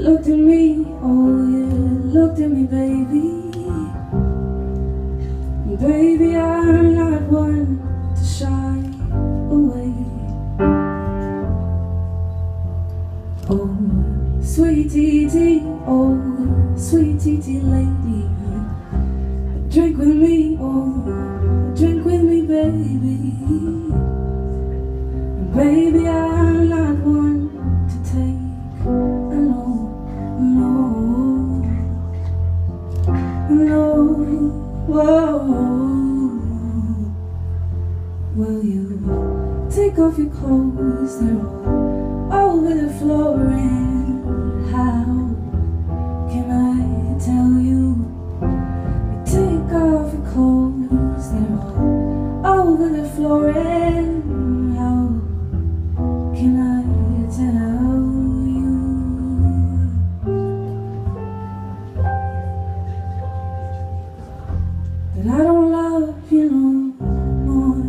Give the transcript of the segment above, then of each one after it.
looked at me, oh yeah, looked at me, baby. Baby, I'm not one to shy away. Oh, sweetie tea, oh, sweetie tea lady, drink with me, oh, drink with me, baby. Baby, I'm not one to take alone, no, whoa. Will you take off your clothes? They're all over the floor, and how can I tell you? You take off your clothes, they're all over the floor, and how can I tell you that I don't love you no more?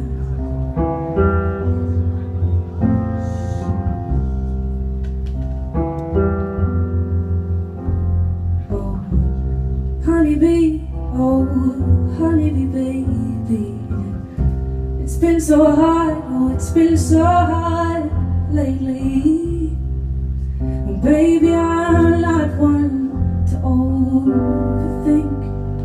Oh, honeybee, oh, honeybee, baby, it's been so hard, oh, it's been so hard lately. And baby, I'm not one to overthink.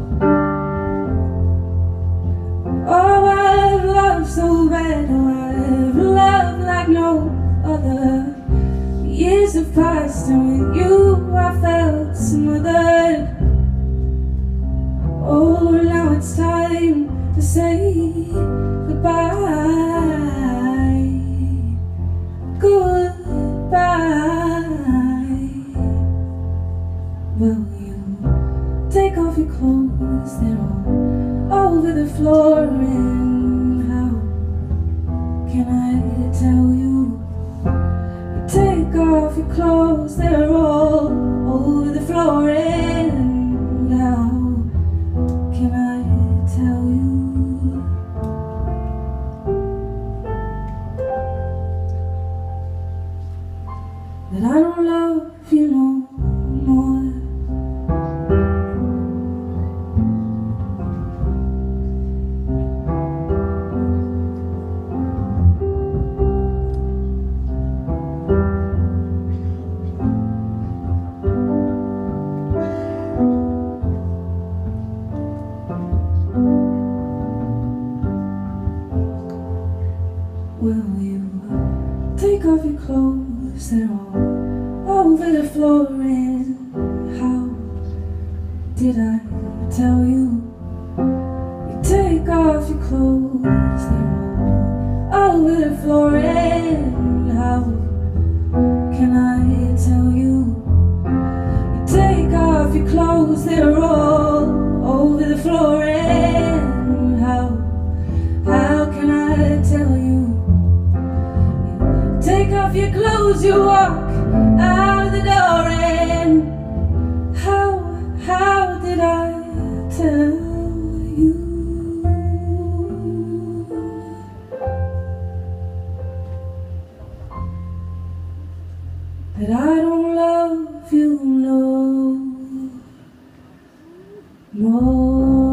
Oh, I've loved so bad, oh, I've loved like no other. Years have passed and with you I felt smothered. Oh, now it's time to say goodbye. Goodbye. Will you take off your clothes? They're all over the floor, and how can I tell you? You take off your clothes, they're all over the floor, and how can I tell you that I don't love you no more? Will you take off your clothes? They're all over the floor, and how did I tell you? You take off your clothes, they're all over the floor, and how can I tell you? You take off your clothes, they're all over the floor, and how can I tell you? Take off your clothes, you walk out of the door, and how did I tell you that I don't love you no more?